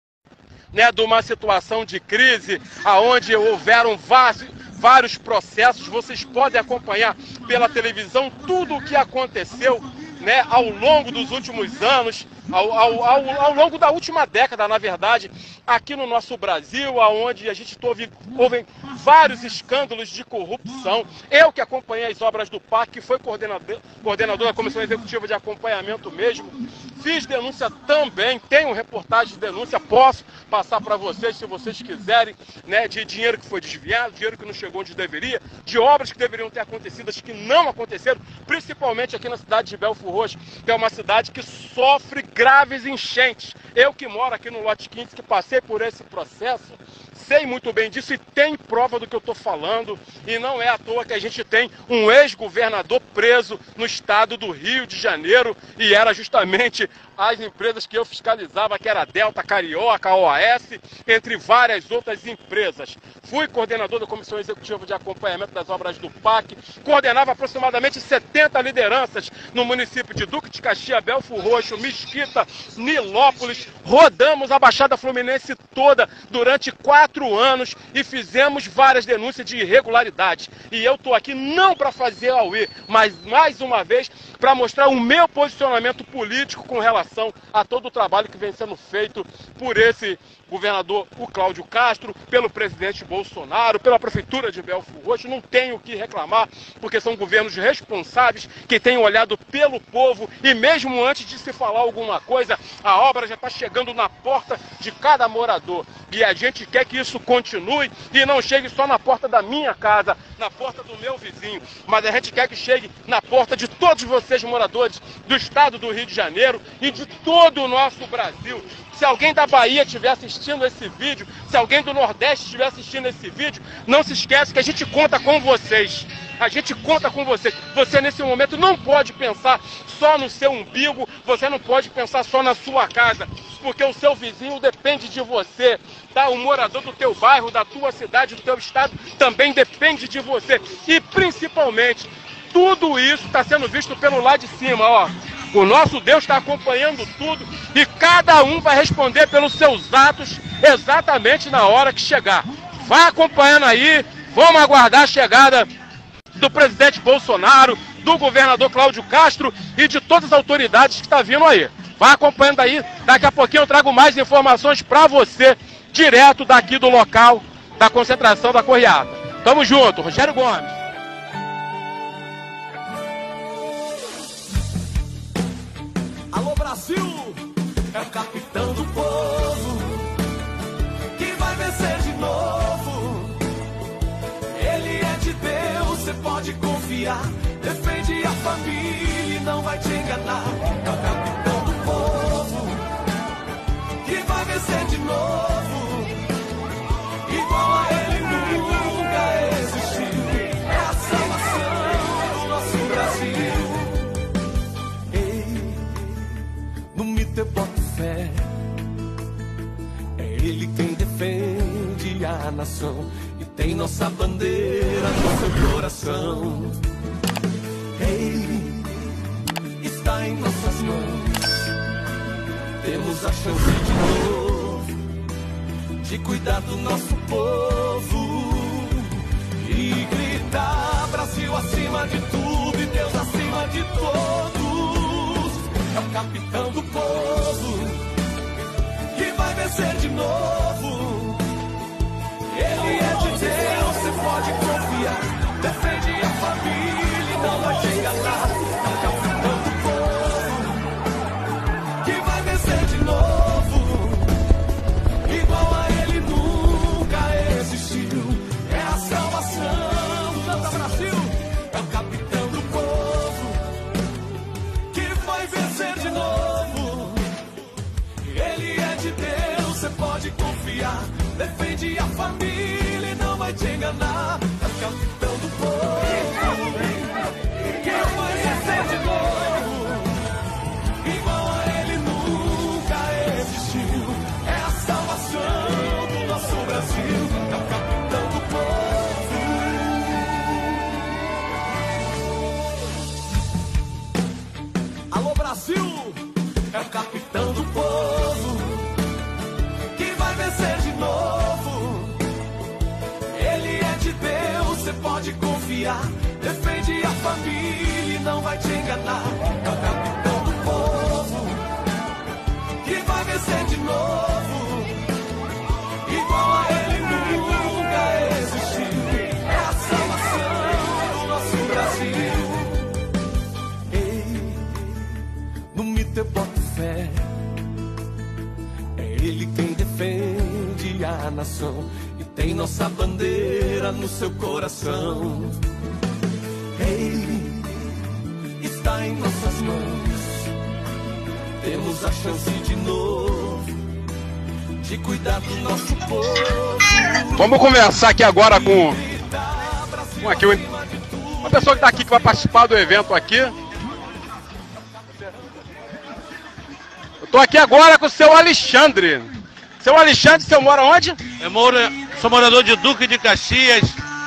né, de uma situação de crise, aonde houveram vários... vários processos. Vocês podem acompanhar pela televisão tudo o que aconteceu, né, ao longo dos últimos anos, ao, ao, ao, ao longo da última década, na verdade, aqui no nosso Brasil, onde a gente houve, houve vários escândalos de corrupção. Eu que acompanhei as obras do P A C, que foi coordenador, coordenador da Comissão Executiva de Acompanhamento mesmo, fiz denúncia também, tenho reportagem de denúncia, posso passar para vocês, se vocês quiserem, né, de dinheiro que foi desviado, dinheiro que não chegou onde deveria, de obras que deveriam ter acontecido, que não aconteceram, principalmente aqui na cidade de Belford Roxo, que é uma cidade que sofre graves enchentes. Eu que moro aqui no lote quinze, que passei por esse processo, sei muito bem disso e tem prova do que eu estou falando, e não é à toa que a gente tem um ex-governador preso no estado do Rio de Janeiro, e era justamente as empresas que eu fiscalizava, que era a Delta, Carioca, O A S, entre várias outras empresas. Fui coordenador da Comissão Executiva de Acompanhamento das Obras do P A C, coordenava aproximadamente setenta lideranças no município de Duque de Caxias, Belford Roxo, Mesquita, Nilópolis. Rodamos a Baixada Fluminense toda durante quatro anos e fizemos várias denúncias de irregularidades. E eu estou aqui não para fazer auê, mas mais uma vez para mostrar o meu posicionamento político com relação a todo o trabalho que vem sendo feito por esse governador, o Cláudio Castro, pelo presidente Bolsonaro, pela prefeitura de Belford Roxo. Não tenho o que reclamar, porque são governos responsáveis, que têm olhado pelo povo, e mesmo antes de se falar alguma coisa, a obra já está chegando na porta de cada morador. E a gente quer que isso continue e não chegue só na porta da minha casa, na porta do meu vizinho, mas a gente quer que chegue na porta de todos vocês, moradores do estado do Rio de Janeiro e de todo o nosso Brasil. Se alguém da Bahia estiver assistindo esse vídeo, se alguém do Nordeste estiver assistindo esse vídeo, não se esqueça que a gente conta com vocês. A gente conta com vocês. Você, nesse momento, não pode pensar só no seu umbigo, você não pode pensar só na sua casa, porque o seu vizinho depende de você, tá? O morador do teu bairro, da tua cidade, do teu estado, também depende de você. E, principalmente, tudo isso está sendo visto pelo lado de cima, ó. O nosso Deus está acompanhando tudo e cada um vai responder pelos seus atos exatamente na hora que chegar. Vai acompanhando aí, vamos aguardar a chegada do presidente Bolsonaro, do governador Cláudio Castro e de todas as autoridades que estão vindo aí. Vai acompanhando aí, daqui a pouquinho eu trago mais informações para você, direto daqui do local da concentração da Correata. Tamo junto, Rogério Gomes. Alô Brasil, é o capitão do povo que vai vencer de novo. Ele é de Deus, você pode confiar. Defende a família e não vai te enganar. É o capitão do povo que vai vencer de novo. Igual a ele nunca existiu. É a salvação do nosso Brasil. No mito eu boto fé, é ele quem defende a nação e tem nossa bandeira no seu coração. Ei, está em nossas mãos, temos a chance de novo, de cuidar do nosso povo. e gritar: Brasil acima de tudo e Deus acima de todos. É o capitão do povo que vai vencer de novo. Ele é de Deus, você pode confiar. Defende a família e não vai te enganar. É o capitão do povo que vai vencer de novo. Igual a ele nunca existiu. É a salvação do nosso Brasil. É o capitão do povo que vai vencer de novo. Ele é de Deus, você pode confiar. Defende a família e não vai te enganar. É o capitão do povo que vai vencer de novo. Igual a ele nunca existiu. É a salvação do nosso Brasil. É o capitão do povo. Alô Brasil, é o capitão do povo que vai vencer de novo. Ele é de Deus, você pode confiar. Defende a família e não vai te enganar. É o capitão do povo que vai vencer de novo. Igual a ele nunca existiu. É a salvação do nosso Brasil. Ei, no mito eu boto fé. É ele quem defende a nação e tem nossa bandeira no seu coração. Ei, está em nossas mãos. Temos a chance de novo de cuidar do nosso povo. Vamos conversar aqui agora com, com aqui, uma pessoa que está aqui, que vai participar do evento aqui. Eu tô aqui agora com o seu Alexandre. Seu Alexandre, você mora onde? Eu moro, sou morador de Duque de Caxias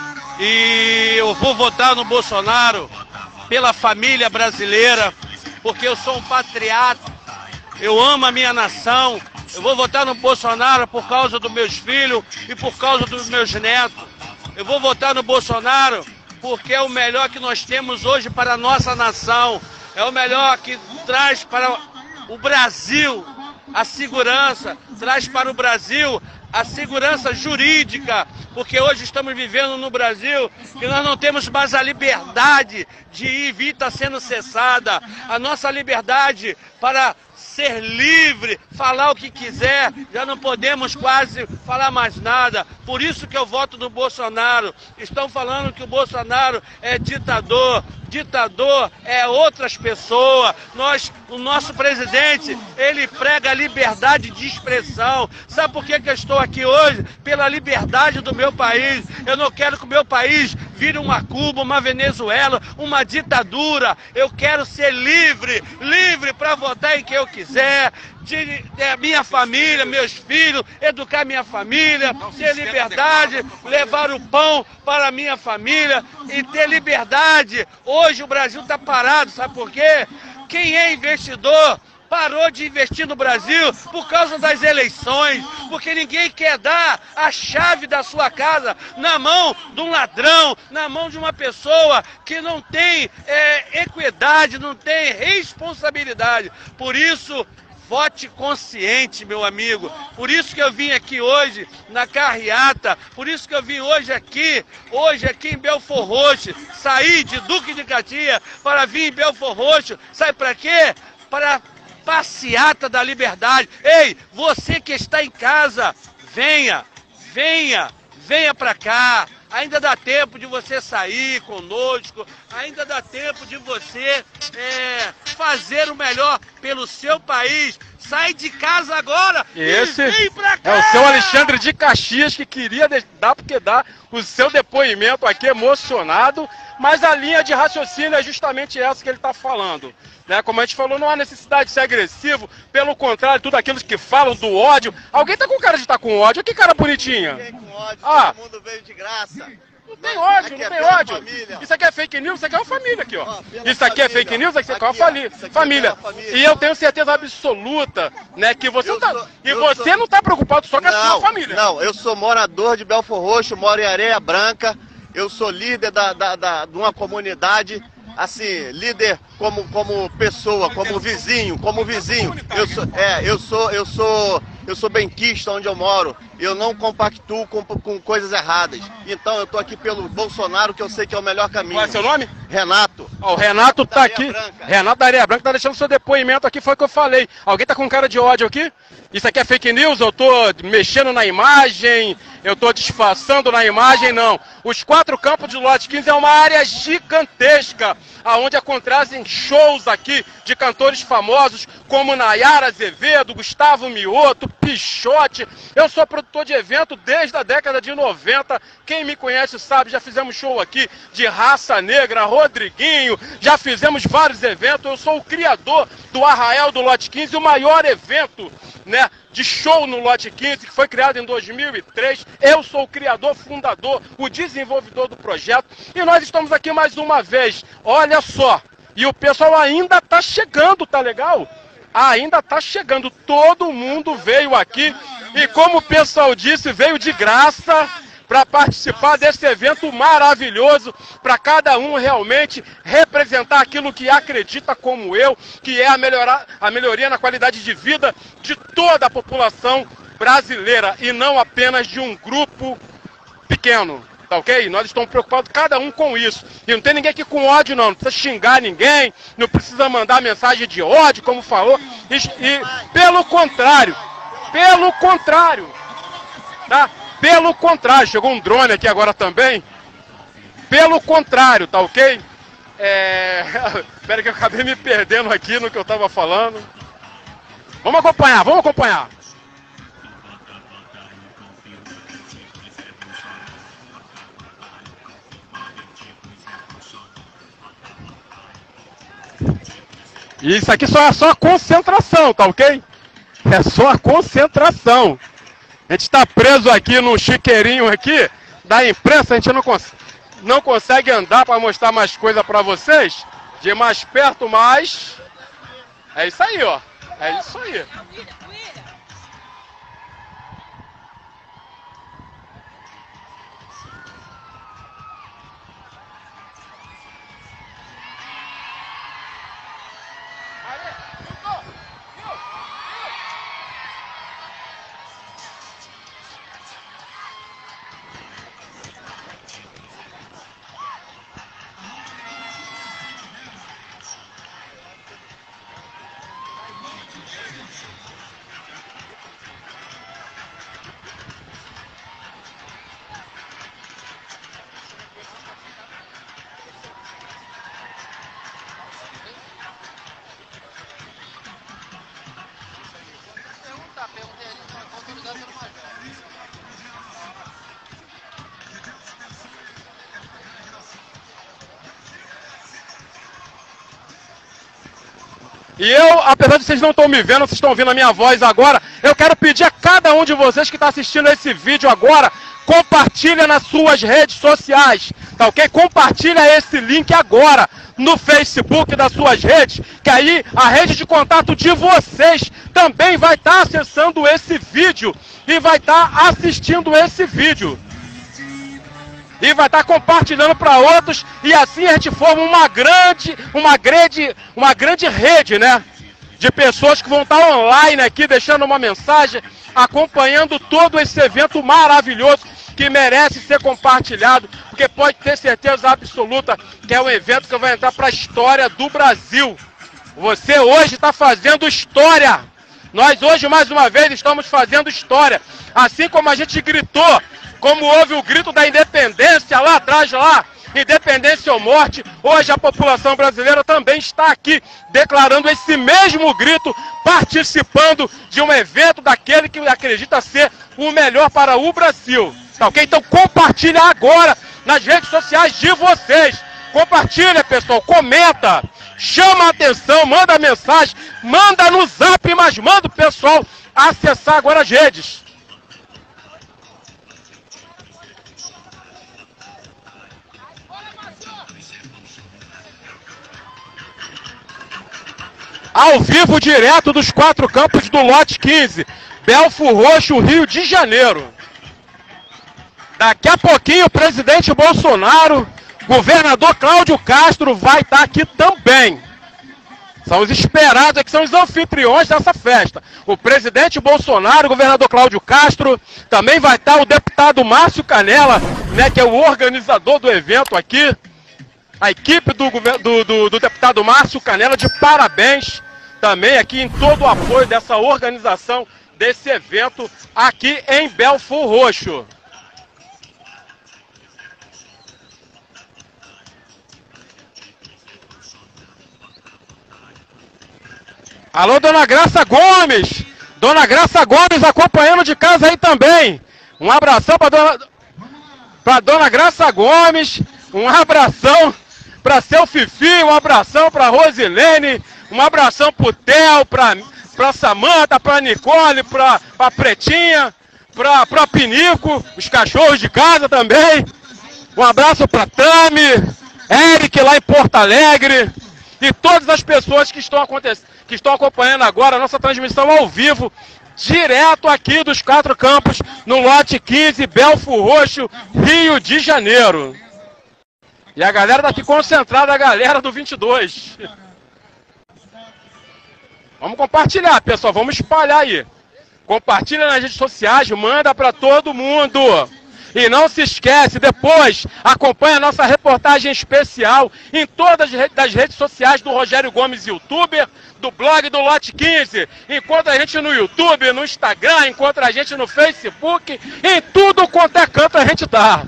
e eu vou votar no Bolsonaro pela família brasileira, porque eu sou um patriota, eu amo a minha nação. Eu vou votar no Bolsonaro por causa dos meus filhos e por causa dos meus netos. Eu vou votar no Bolsonaro porque é o melhor que nós temos hoje para a nossa nação. É o melhor que traz para o Brasil a segurança, traz para o Brasil a segurança jurídica, porque hoje estamos vivendo no Brasil que nós não temos mais a liberdade de ir e vir, está sendo cessada. A nossa liberdade para ser livre, falar o que quiser, já não podemos quase falar mais nada. Por isso que eu voto no Bolsonaro. Estão falando que o Bolsonaro é ditador. Ditador é outras pessoas. Nós, o nosso presidente, ele prega a liberdade de expressão. Sabe por que que eu estou aqui hoje? Pela liberdade do meu país. Eu não quero que o meu país vire uma Cuba, uma Venezuela, uma ditadura. Eu quero ser livre, livre para votar em quem eu quiser, de, de minha família, meus filhos, educar minha família, ter liberdade, levar o pão para a minha família e ter liberdade. Hoje o Brasil está parado, sabe por quê? Quem é investidor parou de investir no Brasil por causa das eleições, porque ninguém quer dar a chave da sua casa na mão de um ladrão, na mão de uma pessoa que não tem é, equidade, não tem responsabilidade. Por isso, vote consciente, meu amigo. Por isso que eu vim aqui hoje na carreata, por isso que eu vim hoje aqui, hoje aqui em Belford Roxo, saí de Duque de Caxias para vir em Belford Roxo. Sabe para quê? Para passeata da liberdade. Ei, você que está em casa, venha, venha, venha para cá. Ainda dá tempo de você sair conosco, ainda dá tempo de você é, fazer o melhor pelo seu país. Sai de casa agora Esse e vem pra cá! É o seu Alexandre de Caxias, que queria dar porque dá o seu depoimento aqui emocionado, mas a linha de raciocínio é justamente essa que ele está falando. Né? Como a gente falou, não há necessidade de ser agressivo, pelo contrário, tudo aquilo que falam do ódio. Alguém tá com cara de estar tá com ódio? Que cara bonitinha. Ninguém com ódio, Ah. todo mundo veio de graça. Não tem ódio, Aqui não é tem pela ódio. família. Isso aqui é fake news, isso aqui é uma família aqui, ó. Ó, pela Isso aqui é família. fake news, isso aqui é uma Aqui, ó, família. isso aqui é família. pela família. E eu tenho certeza absoluta, né, que você Eu tá, sou- e eu você sou- não tá preocupado só com a sua família. Não, eu sou morador de Belford Roxo, moro em Areia Branca. eu sou líder da, da, da, de uma comunidade, assim, líder como, como pessoa, como vizinho, como vizinho. Eu sou, é, eu sou, eu sou, eu sou benquista onde eu moro. Eu não compactuo com, com coisas erradas. Então eu tô aqui pelo Bolsonaro, que eu sei que é o melhor caminho. Qual é seu nome? Renato. Ó, o Renato tá aqui. Renato da Areia Branca tá deixando seu depoimento aqui, foi o que eu falei. Alguém tá com cara de ódio aqui? Isso aqui é fake news? Eu tô mexendo na imagem? Eu tô disfarçando na imagem? Não. Os quatro campos de lote quinze é uma área gigantesca, aonde acontecem shows aqui de cantores famosos como Nayara Azevedo, Gustavo Mioto, Pichote. Eu sou produtor de evento desde a década de noventa. Quem me conhece sabe, já fizemos show aqui de Raça Negra, Rodriguinho, já fizemos vários eventos. Eu sou o criador do Arraial do Lote quinze, o maior evento, né, de show no Lote quinze, que foi criado em dois mil e três. Eu sou o criador, fundador, o desenvolvedor do projeto. E nós estamos aqui mais uma vez. Olha só. E o pessoal ainda tá chegando, tá legal? Ainda tá chegando. Todo mundo veio aqui. E como o pessoal disse, veio de graça para participar desse evento maravilhoso, para cada um realmente representar aquilo que acredita como eu, que é a, melhorar, a melhoria na qualidade de vida de toda a população brasileira e não apenas de um grupo pequeno, tá ok? Nós estamos preocupados cada um com isso. E não tem ninguém aqui com ódio não, não precisa xingar ninguém, não precisa mandar mensagem de ódio, como falou, e, e pelo contrário, pelo contrário, tá? Pelo contrário, chegou um drone aqui agora também. Pelo contrário, tá ok? É... Espera que eu acabei me perdendo aqui no que eu tava falando. Vamos acompanhar, vamos acompanhar. Isso aqui só é só a concentração, tá ok? É só a concentração. A gente está preso aqui no chiqueirinho aqui da imprensa, a gente não, cons não consegue andar para mostrar mais coisa para vocês, de mais perto, mas é isso aí, ó, é isso aí. E eu, apesar de vocês não estão me vendo, vocês estão ouvindo a minha voz agora, eu quero pedir a cada um de vocês que está assistindo esse vídeo agora, compartilha nas suas redes sociais, tá ok? Compartilha esse link agora no Facebook das suas redes, que aí a rede de contato de vocês também vai estar acessando esse vídeo e vai estar assistindo esse vídeo. E vai estar compartilhando para outros, e assim a gente forma uma grande, uma grande, uma grande rede, né? De pessoas que vão estar online aqui, deixando uma mensagem, acompanhando todo esse evento maravilhoso que merece ser compartilhado, porque pode ter certeza absoluta que é um evento que vai entrar para a história do Brasil. Você hoje está fazendo história. Nós hoje, mais uma vez, estamos fazendo história. Assim como a gente gritou, como houve o grito da independência lá atrás, lá, independência ou morte, hoje a população brasileira também está aqui, declarando esse mesmo grito, participando de um evento daquele que acredita ser o melhor para o Brasil. Tá ok? Então compartilha agora nas redes sociais de vocês. Compartilha, pessoal, comenta, chama a atenção, manda mensagem, manda no zap, mas manda o pessoal acessar agora as redes. Ao vivo, direto dos quatro campos do Lote quinze, Belford Roxo, Rio de Janeiro. Daqui a pouquinho o presidente Bolsonaro, governador Cláudio Castro vai estar aqui também. São os esperados, que são os anfitriões dessa festa. O presidente Bolsonaro, o governador Cláudio Castro, também vai estar o deputado Márcio Canela, né, que é o organizador do evento aqui. A equipe do, do, do, do deputado Márcio Canela, de parabéns também aqui em todo o apoio dessa organização desse evento aqui em Belford Roxo. Alô, Dona Graça Gomes! Dona Graça Gomes acompanhando de casa aí também. Um abração para dona, pra Dona Graça Gomes, um abração para seu Fifi, um abração para Rosilene, um abração pro Theo, pra, pra Samanta, pra Nicole, pra, pra Pretinha, pra, pra Pinico, os cachorros de casa também. Um abraço pra Tami, Eric lá em Porto Alegre e todas as pessoas que estão acontecendo, que estão acompanhando agora a nossa transmissão ao vivo, direto aqui dos quatro campos, no lote quinze, Belford Roxo, Rio de Janeiro. E a galera tá aqui concentrada, a galera do vinte e dois. Vamos compartilhar, pessoal, vamos espalhar aí. Compartilha nas redes sociais, manda para todo mundo. E não se esquece, depois acompanha a nossa reportagem especial em todas as redes sociais do Rogério Gomes, youtuber, do blog do Lote quinze. Encontra a gente no YouTube, no Instagram, encontra a gente no Facebook, em tudo quanto é canto a gente tá.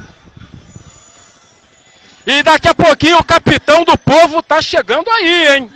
E daqui a pouquinho o capitão do povo tá chegando aí, hein?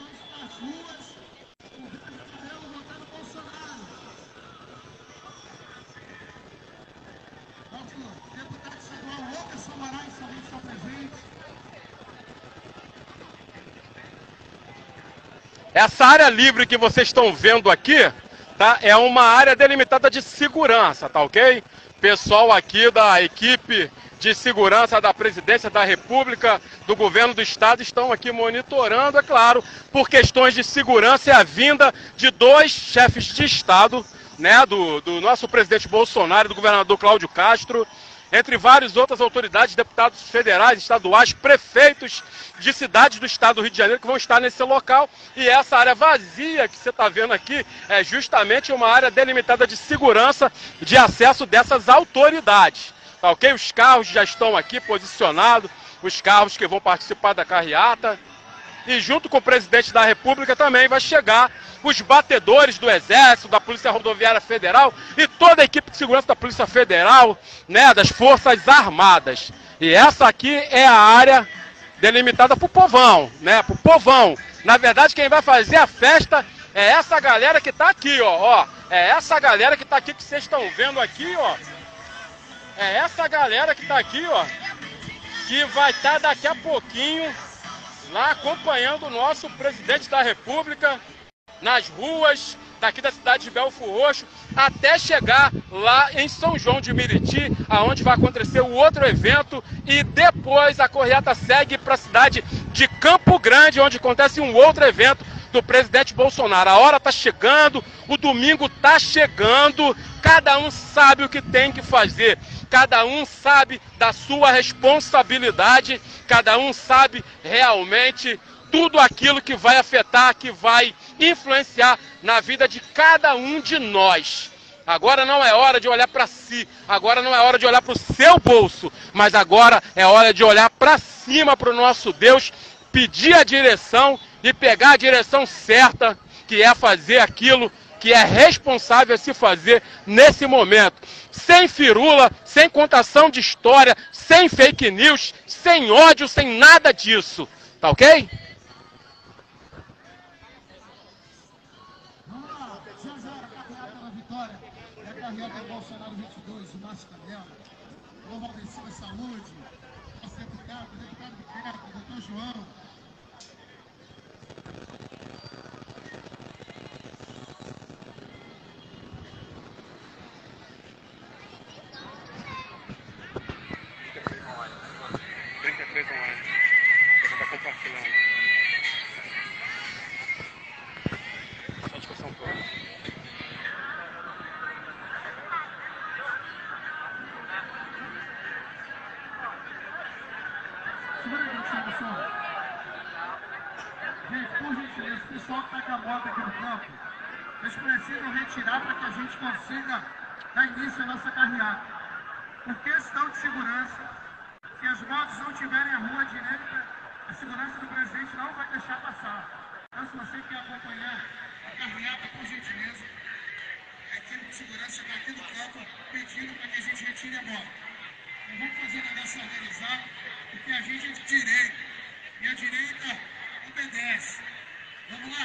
Essa área livre que vocês estão vendo aqui, tá, é uma área delimitada de segurança, tá ok? Pessoal aqui da equipe de segurança da Presidência da República, do Governo do Estado, estão aqui monitorando, é claro, por questões de segurança e a vinda de dois chefes de Estado, né, do, do nosso presidente Bolsonaro e do governador Cláudio Castro, entre várias outras autoridades, deputados federais, estaduais, prefeitos de cidades do estado do Rio de Janeiro que vão estar nesse local. E essa área vazia que você está vendo aqui é justamente uma área delimitada de segurança de acesso dessas autoridades. Tá ok? Os carros já estão aqui posicionados, os carros que vão participar da carreata. E junto com o presidente da República também vai chegar os batedores do Exército, da Polícia Rodoviária Federal e toda a equipe de segurança da Polícia Federal, né, das Forças Armadas. E essa aqui é a área delimitada para o povão, né, para o povão. Na verdade, quem vai fazer a festa é essa galera que está aqui, ó, ó. É essa galera que está aqui, que vocês estão vendo aqui, ó. É essa galera que está aqui, ó, que vai estar tá daqui a pouquinho lá acompanhando o nosso presidente da República nas ruas daqui da cidade de Belford Roxo, até chegar lá em São João de Meriti, aonde vai acontecer o outro evento, e depois a correata segue para a cidade de Campo Grande, onde acontece um outro evento do presidente Bolsonaro. A hora está chegando, o domingo está chegando, cada um sabe o que tem que fazer, cada um sabe da sua responsabilidade, cada um sabe realmente tudo aquilo que vai afetar, que vai influenciar na vida de cada um de nós. Agora não é hora de olhar para si, agora não é hora de olhar para o seu bolso, mas agora é hora de olhar para cima, para o nosso Deus, pedir a direção e pegar a direção certa, que é fazer aquilo que é responsável a se fazer nesse momento. Sem firula, sem contação de história, sem fake news, sem ódio, sem nada disso. Tá ok? Vamos lá, já já a carreata da vitória. É a carreata Bolsonaro vinte e dois, o Márcio Canela. O Valdeci da Saúde, nosso deputado, o deputado de Queca, o doutor João. Gente, por gentileza, o pessoal que está com a moto aqui no campo, eles precisam retirar para que a gente consiga dar início à nossa carreata. Por questão de segurança, se as motos não tiverem a rua direita, a segurança do presidente não vai deixar passar. Então, se você quer acompanhar a carreata, por gentileza, a equipe de segurança está aqui no campo pedindo para que a gente retire a moto. Não vamos fazer o negócio organizado, porque a gente é de direita, e a direita obedece. Vamos lá?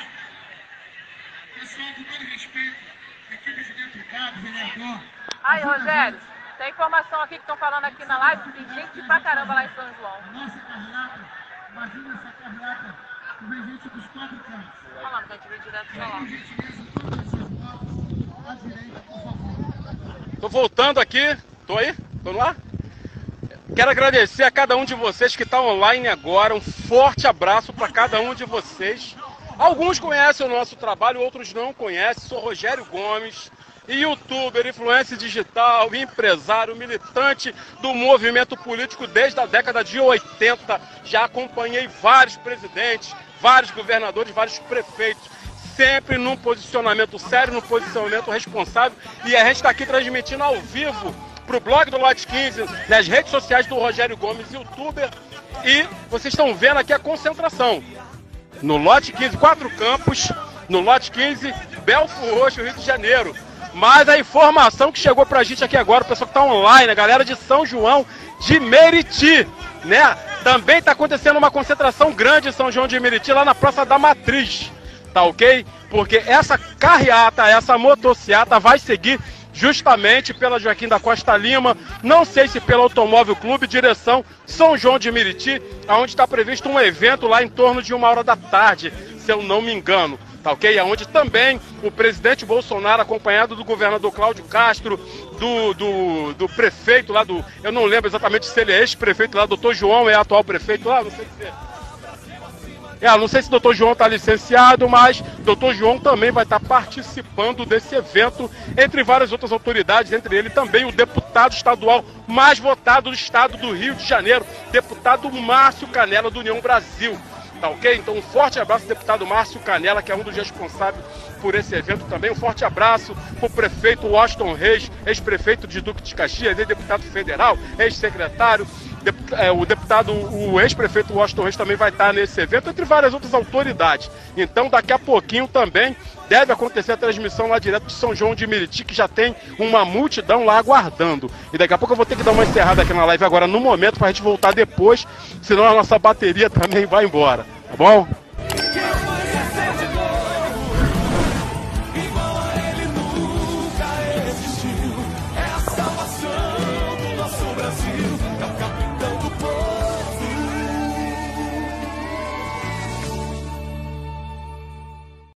Pessoal, com todo respeito, equipe de deputado, vereador. Aí, Rogério, tem informação aqui que estão falando aqui na live que tem gente pra caramba lá em São João. A nossa carreata, imagina essa carreata, que vem gente dos quatro cantos. Falando que a gente vem direto pra lá. Por gentileza, todas essas motos à direita, por favor. Tô voltando aqui. Tô aí? Tô lá? Quero agradecer a cada um de vocês que está online agora. Um forte abraço para cada um de vocês. Alguns conhecem o nosso trabalho, outros não conhecem. Sou Rogério Gomes, youtuber, influencer digital, empresário, militante do movimento político desde a década de oitenta. Já acompanhei vários presidentes, vários governadores, vários prefeitos. Sempre num posicionamento sério, num posicionamento responsável. E a gente está aqui transmitindo ao vivo para o blog do Lote quinze, nas redes sociais do Rogério Gomes, youtuber. E vocês estão vendo aqui a concentração. No Lote quinze, quatro campos, no Lote quinze, Belford Roxo, Rio de Janeiro. Mas a informação que chegou pra gente aqui agora, o pessoal que tá online, a galera de São João de Meriti, né? Também tá acontecendo uma concentração grande em São João de Meriti, lá na Praça da Matriz, tá ok? Porque essa carreata, essa motociata vai seguir justamente pela Joaquim da Costa Lima, não sei se pelo Automóvel Clube, direção São João de Meriti, onde está previsto um evento lá em torno de uma hora da tarde, se eu não me engano, tá ok? Onde também o presidente Bolsonaro, acompanhado do governador Cláudio Castro, do, do, do prefeito lá do, eu não lembro exatamente se ele é ex-prefeito lá, doutor João é atual prefeito lá, não sei se é. É, não sei se o doutor João está licenciado, mas o doutor João também vai estar participando desse evento, entre várias outras autoridades, entre ele também o deputado estadual mais votado do estado do Rio de Janeiro, deputado Márcio Canela, do União Brasil. Tá ok? Então um forte abraço ao deputado Márcio Canela, que é um dos responsáveis por esse evento também. Um forte abraço para o prefeito Washington Reis, ex-prefeito de Duque de Caxias, ex-deputado federal, ex-secretário. O deputado, o ex-prefeito Washington Reis também vai estar nesse evento, entre várias outras autoridades. Então daqui a pouquinho também deve acontecer a transmissão lá direto de São João de Meriti, que já tem uma multidão lá aguardando. E daqui a pouco eu vou ter que dar uma encerrada aqui na live agora no momento, para a gente voltar depois, senão a nossa bateria também vai embora, tá bom?